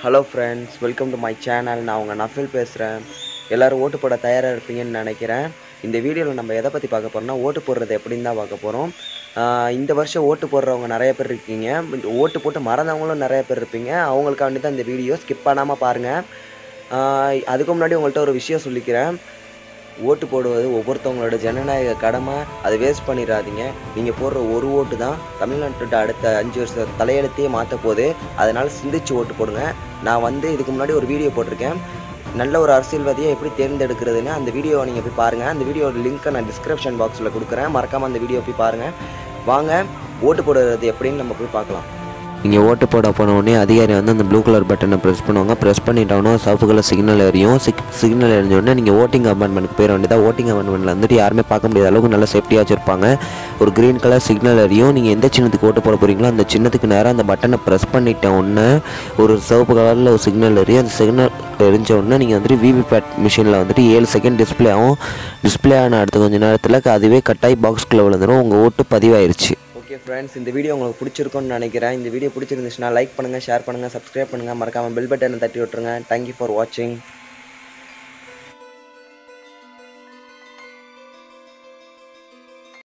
Hello friends, welcome to my channel. நான் உங்கள் நஃபில் பேசுகிறேன். எல்லோரும் ஓட்டு போட தயாராக இருப்பீங்கன்னு நினைக்கிறேன். இந்த வீடியோவில் நம்ம எதை பற்றி பார்க்க போகிறோம்னா, ஓட்டு போடுறது எப்படின்னு தான் பார்க்க போகிறோம். இந்த வருஷம் ஓட்டு போடுறவங்க நிறைய பேர் இருக்கீங்க. ஓட்டு போட்டு மறந்தவங்களும் நிறைய பேர் இருப்பீங்க. அவங்களுக்காண்டி தான் இந்த வீடியோ, ஸ்கிப் பண்ணாமல் பாருங்கள். அதுக்கு முன்னாடி உங்கள்கிட்ட ஒரு விஷயம் சொல்லிக்கிறேன். ஓட்டு போடுவது ஒவ்வொருத்தவங்களோட ஜனநாயக கடமை. அதை வேஸ்ட் பண்ணிடாதீங்க. நீங்கள் போடுற ஒரு ஓட்டு தான் தமிழ்நாட்டோட அடுத்த 5 வருஷம் தலையெழுத்தையே மாற்ற போகுது. அதனால் சிந்திச்சு ஓட்டு போடுங்க. நான் இதுக்கு முன்னாடி ஒரு வீடியோ போட்டிருக்கேன், நல்ல ஒரு அரசியல்வாதியை எப்படி தேர்ந்தெடுக்கிறதுன்னு. அந்த வீடியோவை நீங்கள் போய் பாருங்கள். அந்த வீடியோட லிங்க்கை நான் டிஸ்கிரிப்ஷன் பாக்ஸில் கொடுக்குறேன். மறக்காமல் அந்த வீடியோ போய் பாருங்கள். வாங்க ஓட்டு போடுறது எப்படின்னு நம்ம போய் பார்க்கலாம். நீங்கள் ஓட்டு போட போன உடனே அதிகாரி அந்த ப்ளூ கலர் பட்டனை ப்ரெஸ் பண்ணுவாங்க. ப்ரெஸ் பண்ணிட்டோன்னா சிவப்பு கலர் சிக்னல் எரியும். சிக்னல் எரிஞ்ச உடனே நீங்கள் ஓட்டிங் அப்பார்ட்மெண்ட்டுக்கு போயிட வேண்டியதாக. ஓட்டிங் அப்பார்ட்மெண்ட்டில் யாருமே பார்க்க முடியாத அளவுக்கு நல்லா சேஃப்டியாக வச்சுருப்பாங்க. ஒரு க்ரீன் கலர் சிக்னல் எரியும். நீங்கள் எந்த சின்னத்துக்கு ஓட்டு போட போகிறீங்களோ அந்த சின்னத்துக்கு நேராக அந்த பட்டனை ப்ரெஸ் பண்ணிட்ட உடனே ஒரு சிவப்பு கலரில் ஒரு சிக்னல் எரியும். அந்த சிக்னல் எரிஞ்ச உடனே நீங்கள் விவிபேட் மிஷினில் 7 செகண்ட் டிஸ்பிளே ஆகும். டிஸ்பிளே ஆன அடுத்த கொஞ்சம் நேரத்தில் அதுவே கட்டாயி பாக்ஸ்குள்ளே விழுந்துடும். உங்கள் ஓட்டு பதிவாயிருச்சு. ஓகே ஃப்ரெண்ட்ஸ், இந்த வீடியோ உங்களுக்கு பிடிச்சிருக்குன்னு நினைக்கிறேன். இந்த வீடியோ பிடிச்சிருந்துச்சுன்னா லைக் பண்ணுங்கள், ஷேர் பண்ணுங்கள், சப்ஸ்கிரைப் பண்ணுங்கள். மறக்காமல் பெல் பட்டனை தட்டி விட்டுருங்க. தேங்க்யூ ஃபார் வாட்சிங்.